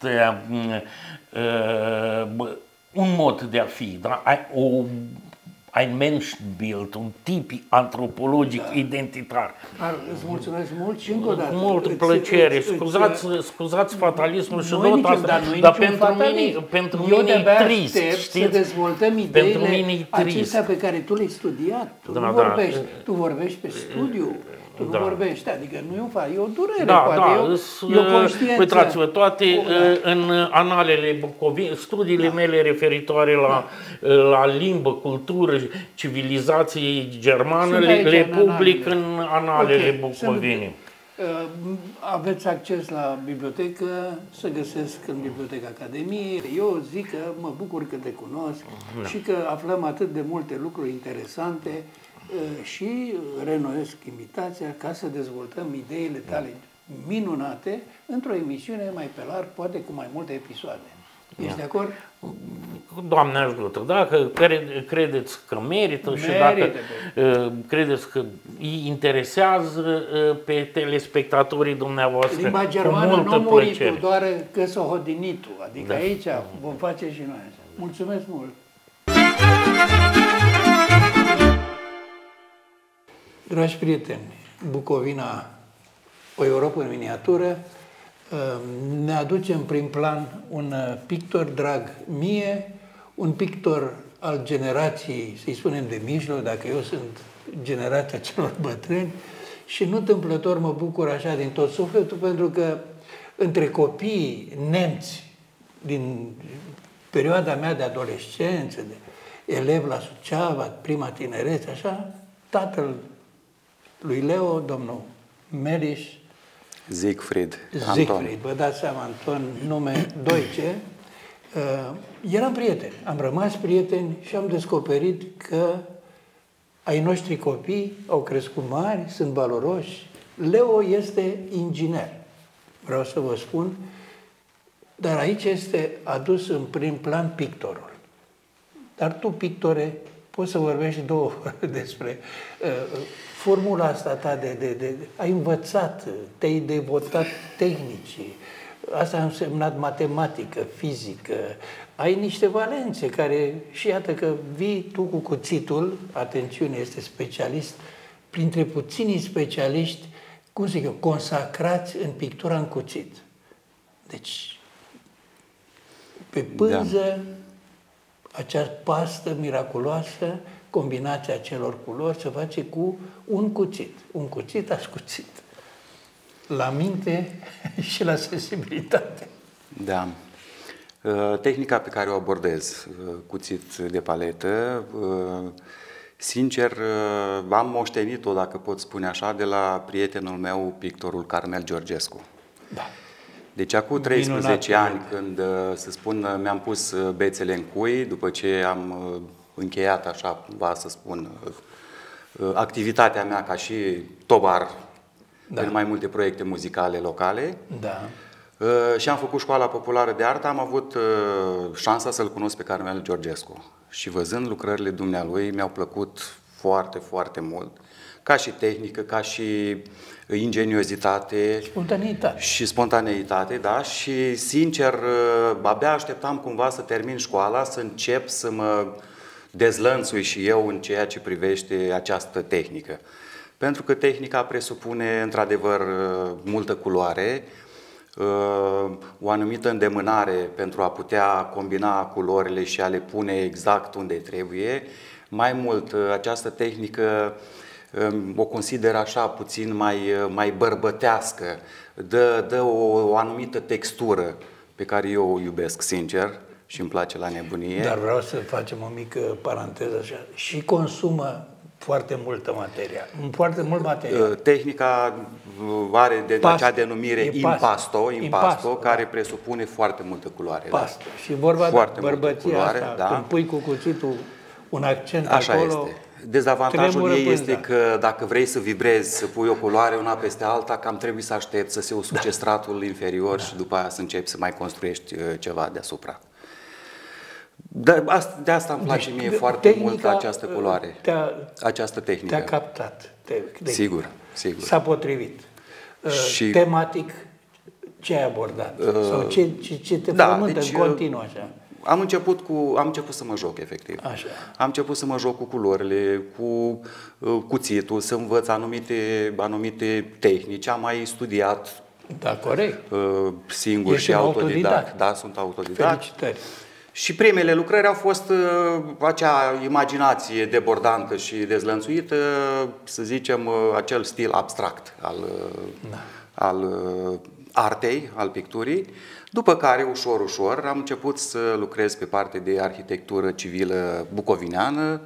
Speaker 4: un mod de a fi, da? Ein Menschenbild, un tip antropologic identitar.
Speaker 2: Îți mulțumesc mult și încă o dată.
Speaker 4: Multă plăcere. Scuzați fatalismul și tot asta, dar pentru mine e trist.
Speaker 2: Știți? Să dezvoltăm ideile acestea pe care tu le-ai studiat. Tu vorbești pe studiu. Tu nu vorbești, adică nu e un fapt, e o durere, e o conștiință.
Speaker 4: Uitați-vă, toate în analele Bucovina, studiile mele referitoare la limbă, cultură, civilizație germană, le public în analele Bucovinii.
Speaker 2: Aveți acces la bibliotecă, să găsesc în Biblioteca Academiei. Eu zic că mă bucur că te cunosc și că aflăm atât de multe lucruri interesante și renoiesc invitația ca să dezvoltăm ideile tale minunate într-o emisiune mai pe larg, poate cu mai multe episoade. Ești de acord?
Speaker 4: Doamne ajută, dacă credeți că merită și dacă credeți că îi interesează pe telespectatorii dumneavoastră,
Speaker 2: limba germană nu muri, doar că s-o hodinitu, adică aici vom face și noi așa. Mulțumesc mult! Dragi prieteni, Bucovina, o Europă în miniatură, ne aduce în prim plan un pictor drag mie, un pictor al generației, să-i spunem de mijloc, dacă eu sunt generația celor bătrâni, și nu întâmplător mă bucur așa din tot sufletul, pentru că între copiii nemți din perioada mea de adolescență, de elev la Suceava, prima tinerețe, așa, tatăl lui Leo, domnul Meriș,
Speaker 5: Siegfried,
Speaker 2: vă dați seama, Anton, nume Deutsche. Eram prieteni, am rămas prieteni și am descoperit că ai noștri copii au crescut mari, sunt valoroși. Leo este inginer, vreau să vă spun, dar aici este adus în prim plan pictorul. Dar tu, pictore, poți să vorbești 2 ore despre formula asta ta ai învățat, te-ai devotat tehnicii, asta a însemnat matematică, fizică, ai niște valențe care, și iată că vii tu cu cuțitul, atențiune, este specialist, printre puținii specialiști, cum zic eu, consacrați în pictura în cuțit. Deci, pe pânză, acea pastă miraculoasă, combinația celor culori se face cu un cuțit ascuțit, la minte și la sensibilitate.
Speaker 5: Da. Tehnica pe care o abordez, cuțit de paletă, sincer, am moștenit-o, dacă pot spune așa, de la prietenul meu, pictorul Carmel Georgescu.
Speaker 2: Da.
Speaker 5: Deci, acum 13 ani, când, să spun, mi-am pus bețele în cui, după ce am încheiat, așa, cumva să spun, activitatea mea ca și tovar în mai multe proiecte muzicale locale, și am făcut Școala Populară de Artă, am avut șansa să-l cunosc pe Carmel Georgescu. Și văzând lucrările dumnealui, mi-au plăcut foarte, foarte mult. Ca și tehnică, ca și ingeniozitate.
Speaker 2: Spontaneitate.
Speaker 5: Și spontaneitate, da. Și, sincer, abia așteptam cumva să termin școala, să încep să mă dezlănțui și eu în ceea ce privește această tehnică. Pentru că tehnica presupune, într-adevăr, multă culoare, o anumită îndemânare pentru a putea combina culorile și a le pune exact unde trebuie. Mai mult, această tehnică o consider așa puțin mai bărbătească, dă o anumită textură pe care eu o iubesc, sincer, și îmi place la nebunie.
Speaker 2: Dar vreau să facem o mică paranteză așa. Și consumă foarte multă materie. Foarte mult material.
Speaker 5: Tehnica are acea denumire impasto, care presupune foarte multă culoare.
Speaker 2: Pasto. Da? Și vorba de bărbăția asta, da? Când pui cu cuțitul un accent
Speaker 5: așa
Speaker 2: acolo...
Speaker 5: Este. Dezavantajul ei este că dacă vrei să vibrezi, să pui o culoare una peste alta, cam trebuie să aștepți să se usuce stratul inferior și după aia să începi să mai construiești ceva deasupra. De asta îmi place mie foarte mult această culoare, această tehnică.
Speaker 2: Te-a captat.
Speaker 5: Sigur.
Speaker 2: S-a potrivit. Și tematic, ce ai abordat? Sau ce te frământă în continuu așa?
Speaker 5: Am început să mă joc, efectiv.
Speaker 2: Așa.
Speaker 5: Am început să mă joc cu culorile, cu cuțitul, să învăț anumite tehnici. Am mai studiat
Speaker 2: corect.
Speaker 5: Singur. Ești și autodidact. Da, sunt autodidact.
Speaker 2: Felicitări.
Speaker 5: Și primele lucrări au fost acea imaginație debordantă și dezlănțuită, să zicem, acel stil abstract al artei, al picturii, după care, ușor, ușor, am început să lucrez pe partea de arhitectură civilă bucovineană,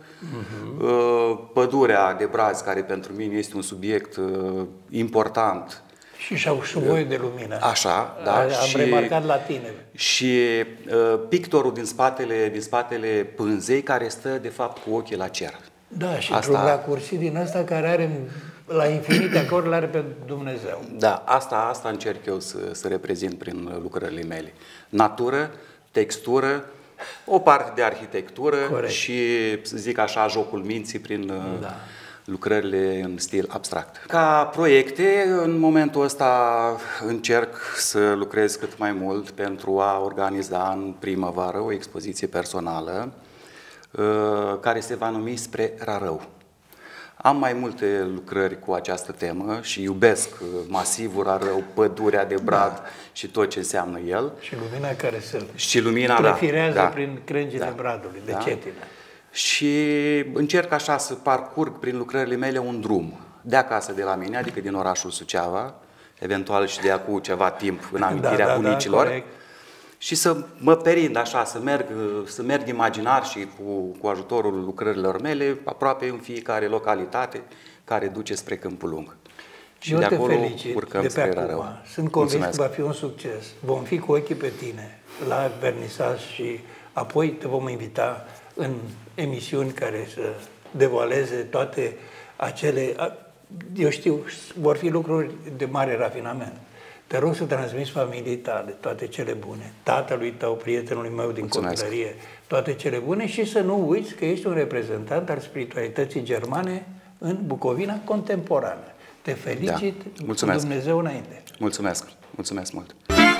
Speaker 5: pădurea de Brazi, care pentru mine este un subiect important.
Speaker 2: Și și-au șuvoie de lumină.
Speaker 5: Așa, da.
Speaker 2: Am remarcat la tine.
Speaker 5: Și pictorul din spatele pânzei, care stă, de fapt, cu ochii la cer.
Speaker 2: Da, și într-un racursit din ăsta care are la infinite acolo, l-are pe Dumnezeu.
Speaker 5: Da, asta încerc eu să reprezint prin lucrările mele. Natură, textură, o parte de arhitectură. Corect. Și, să zic așa, jocul minții prin lucrările în stil abstract. Ca proiecte, în momentul ăsta încerc să lucrez cât mai mult pentru a organiza în primăvară o expoziție personală care se va numi Spre Rarău. Am mai multe lucrări cu această temă și iubesc masivul Rarău, pădurea de brad și tot ce înseamnă el.
Speaker 2: Și lumina care se
Speaker 5: prefirează
Speaker 2: prin crengile bradului, de cetină.
Speaker 5: Și încerc așa să parcurg prin lucrările mele un drum de acasă de la mine, adică din orașul Suceava, eventual și de acum ceva timp în amintirea bunicilor, și să mă perind așa, să merg imaginar și cu ajutorul lucrărilor mele aproape în fiecare localitate care duce spre Câmpul Lung. Și de acolo urcăm spre Rarău.
Speaker 2: Sunt convins că va fi un succes. Vom fi cu ochii pe tine la vernisaj și apoi te vom invita în emisiuni care să devoaleze toate acele, eu știu, vor fi lucruri de mare rafinament. Te rog să transmiți familiei tale toate cele bune, tatălui tău, prietenului meu din copilărie, toate cele bune și să nu uiți că ești un reprezentant al spiritualității germane în Bucovina contemporană. Te felicit, cu Dumnezeu înainte.
Speaker 5: Mulțumesc, mulțumesc mult.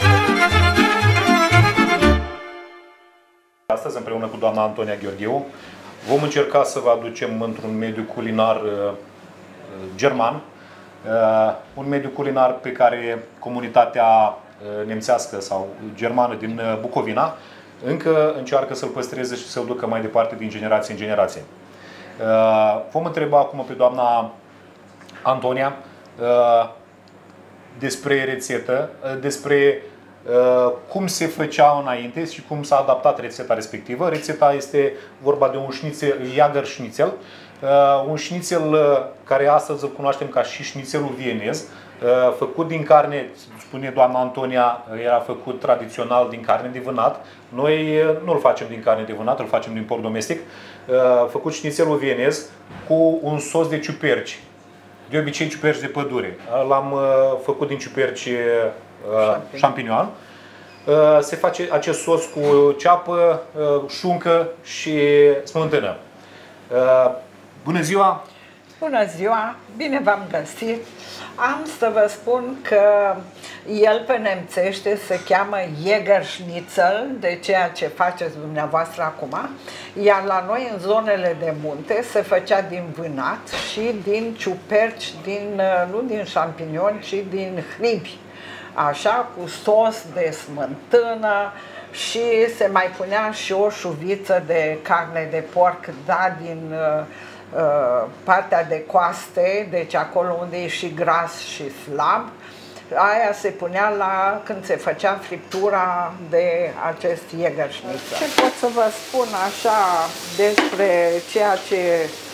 Speaker 6: Astăzi, împreună cu doamna Antonia Gheorgheu, vom încerca să vă aducem într-un mediu culinar german, un mediu culinar pe care comunitatea nemțească sau germană din Bucovina încă încearcă să-l păstreze și să-l ducă mai departe din generație în generație. Vom întreba acum pe doamna Antonia despre rețetă, despre cum se făcea înainte și cum s-a adaptat rețeta respectivă. Rețeta este vorba de un șnițel, Jager Schnitzel, un șnițel care astăzi îl cunoaștem ca și șnițelul vienez, făcut din carne, spune doamna Antonia, era făcut tradițional din carne de vânat. Noi nu îl facem din carne de vânat, îl facem din porc domestic. Făcut șnițelul vienez cu un sos de ciuperci, de obicei ciuperci de pădure. L-am făcut din ciuperci champignon. Se face acest sos cu ceapă, șuncă și smântână. Bună ziua!
Speaker 3: Bună ziua! Bine v-am găsit! Am să vă spun că el pe nemțește se cheamă Jägerschnitzel, de ceea ce faceți dumneavoastră acum, iar la noi în zonele de munte se făcea din vânat și din ciuperci, nu din șampinioni, ci din hribi. Așa, cu sos de smântână și se mai punea și o șuviță de carne de porc, da, din partea de coaste, deci acolo unde e și gras și slab. Aia se punea când se făcea friptura de acest Jägerschnitzel. Ce pot să vă spun așa despre ceea ce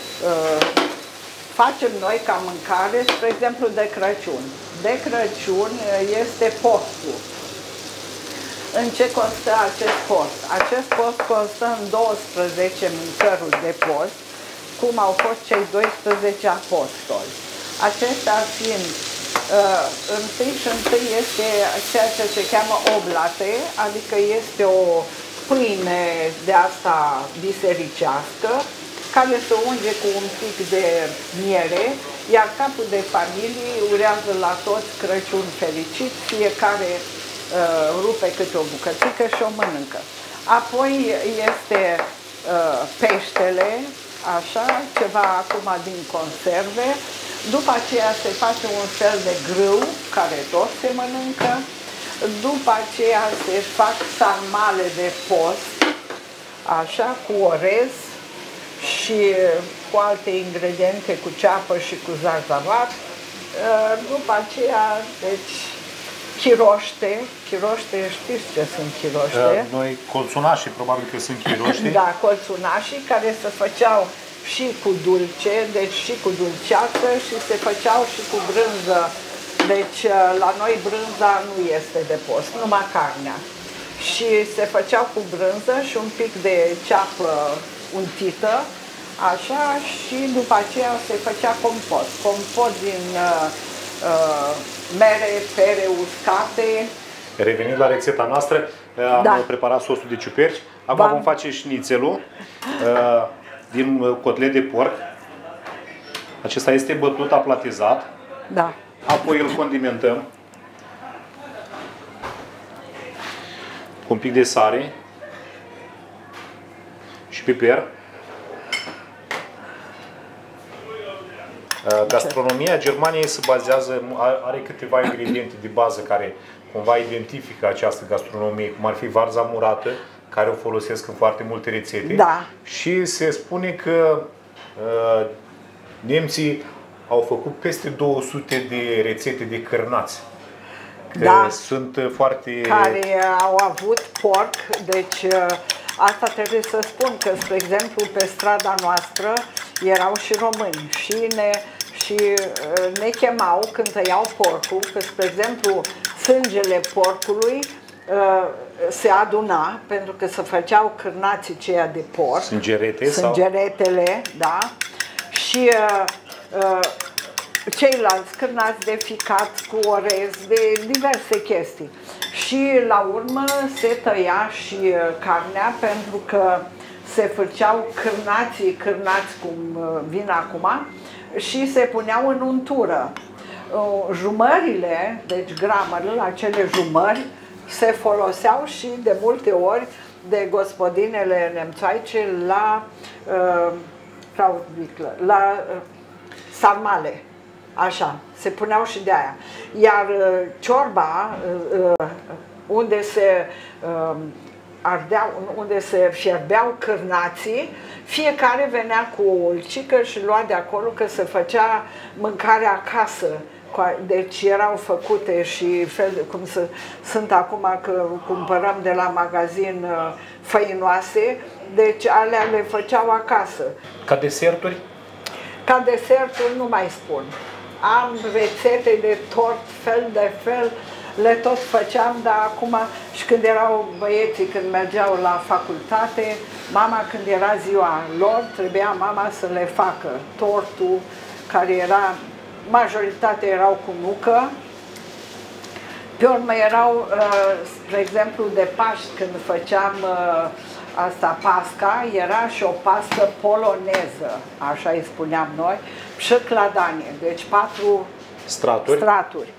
Speaker 3: facem noi ca mâncare, spre exemplu de Crăciun. De Crăciun este postul. În ce constă acest post? Acest post constă în 12 mâncăruri de post, cum au fost cei 12 apostoli. Acestea fiind, întâi este ceea ce se cheamă oblate, adică este o pâine de asta bisericească, care se unge cu un pic de miere, iar capul de familie urează la toți Crăciun fericit, fiecare rupe câte o bucățică și o mănâncă. Apoi este peștele, așa, ceva acum din conserve, după aceea se face un fel de grâu, care tot se mănâncă, după aceea se fac sarmale de post, așa, cu orez și cu alte ingrediente, cu ceapă și cu zarzavat. După aceea, deci, chiroște, știți ce sunt chiroște?
Speaker 6: Noi colțunașii, probabil că sunt chiroște.
Speaker 3: Da, colțunașii care se făceau și cu dulce, deci și cu dulceață și se făceau și cu brânză. Deci la noi brânza nu este de post, numai carnea. Și se făceau cu brânză și un pic de ceapă untită, așa, și după aceea se făcea compot. Compot din mere, pere uscate.
Speaker 6: Revenind la rețeta noastră, am preparat sosul de ciuperci. Acum vom face șnițelul din cotlet de porc. Acesta este bătut, aplatizat.
Speaker 3: Da.
Speaker 6: Apoi îl condimentăm cu un pic de sare și piper. Gastronomia Germaniei se bazează, are câteva ingrediente de bază care cumva identifică această gastronomie, cum ar fi varza murată, care o folosesc în foarte multe rețete.
Speaker 3: Da.
Speaker 6: Și se spune că nemții au făcut peste 200 de rețete de cârnați.
Speaker 3: Da.
Speaker 6: Sunt foarte...
Speaker 3: Care au avut porc, deci asta trebuie să spun că, spre exemplu, pe strada noastră erau și români și ne chemau când tăiau porcul, că, spre exemplu, sângele porcului se aduna, pentru că se făceau cârnații ceia de porc, sângeretele, da, și ceilalți cârnați de ficat cu orez, de diverse chestii. Și la urmă se tăia și carnea, pentru că se făceau cârnați cum vin acum, și se puneau în untură. Jumările, deci gramările, acele jumări, se foloseau și de multe ori de gospodinele nemțoaice la sarmale. Așa, se puneau și de aia. Iar ciorba, unde se ardeau, unde se fierbeau cârnații, fiecare venea cu o ulcică și lua de acolo, că se făcea mâncarea acasă. Deci erau făcute și cum sunt acum, că cumpărăm de la magazin făinoase, deci alea le făceau acasă.
Speaker 6: Ca deserturi?
Speaker 3: Ca deserturi nu mai spun. Am rețete de tort, fel de fel, le tot făceam, dar acum, și când erau băieții, când mergeau la facultate, mama, când era ziua lor, trebuia mama să le facă tortul, care era, majoritatea erau cu nucă. Pe urmă erau, spre exemplu, de Paști, când făceam asta, pasca, era și o pastă poloneză, așa îi spuneam noi, și cladanie, deci 4 straturi.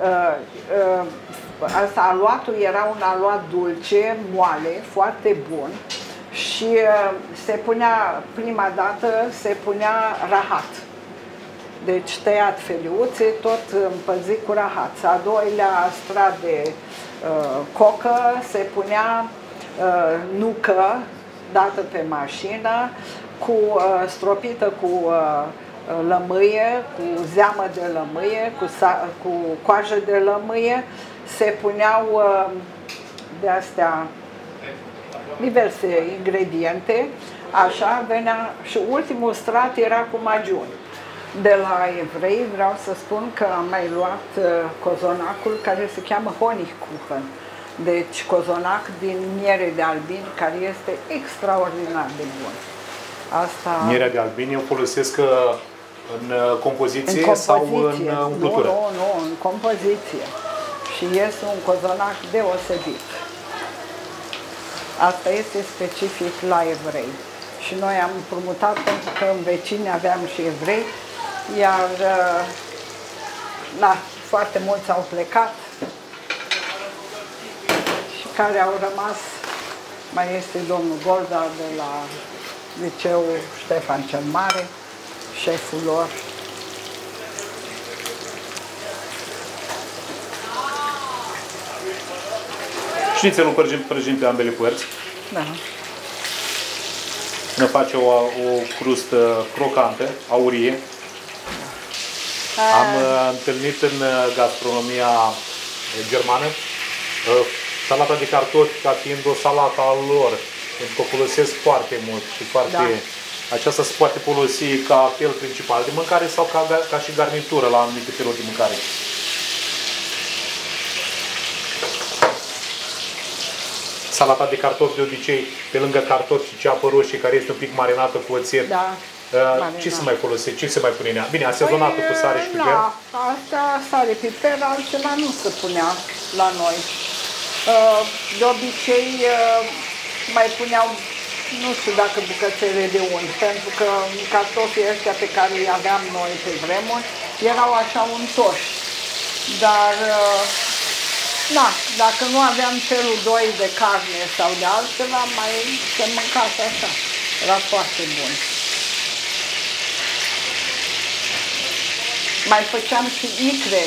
Speaker 3: Asta, aluatul era un aluat dulce, moale, foarte bun, și se punea, prima dată, se punea rahat. Deci tăiat feliuțe, tot împăzit cu rahat. A doilea strat de cocă, se punea nucă dată pe mașină, stropită cu lămâie, cu zeamă de lămâie, cu coajă de lămâie, se puneau de astea diverse ingrediente, așa venea, și ultimul strat era cu magiuni. De la evrei vreau să spun că am mai luat cozonacul care se cheamă Honigkuchen. Deci cozonac din miere de albin, care este extraordinar de bun. Asta...
Speaker 6: Mierea de albin o folosesc în compoziție sau în umplutură?
Speaker 3: Nu, în compoziție. Și este un cozonac deosebit. Asta este specific la evrei. Și noi am împrumutat, pentru că în vecini aveam și evrei, iar foarte mulți au plecat și care au rămas, mai este domnul Golda de la Liceul Ștefan cel Mare, șeful lor.
Speaker 6: Șnițelul prăjim pe ambele părți.
Speaker 3: Da.
Speaker 6: Ne face o crustă crocantă, aurie. Am întâlnit în gastronomia germană salata de cartofi ca fiind o salată a lor, pentru că o folosesc foarte mult și foarte... Da. Aceasta se poate folosi ca fel principal de mâncare sau ca și garnitură la anumite feluri de mâncare. Salata de cartofi de obicei, pe lângă cartofi și ceapă roșie, care este un pic marinată cu oțet. Da. Ce se mai folosește? Ce se mai pune în ea? Bine, asezonată cu sare și piper?
Speaker 3: Asta, sare, piper, altceva nu se punea la noi. De obicei mai puneau, nu știu dacă bucățele de unt, pentru că cartofii ăștia pe care îi aveam noi pe vremuri erau așa untoși. Dar, dacă nu aveam felul 2 de carne sau de altceva, mai se mânca și așa. Era foarte bun. Mai făceam și icre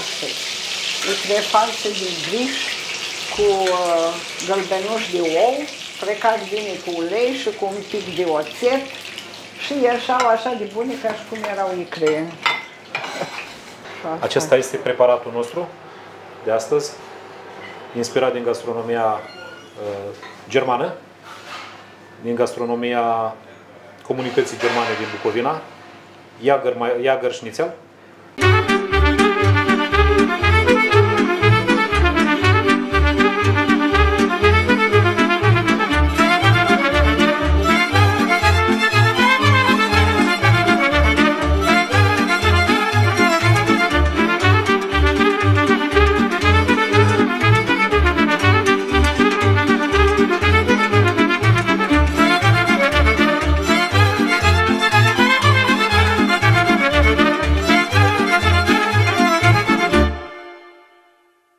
Speaker 3: false din griș cu gălbenuși de ou, frecați bine cu ulei și cu un pic de oțet și ieșeau așa de bune ca și cum erau icre.
Speaker 6: Acesta este preparatul nostru de astăzi, inspirat din gastronomia germană, din gastronomia comunității germane din Bucovina, Jager Schnitzel.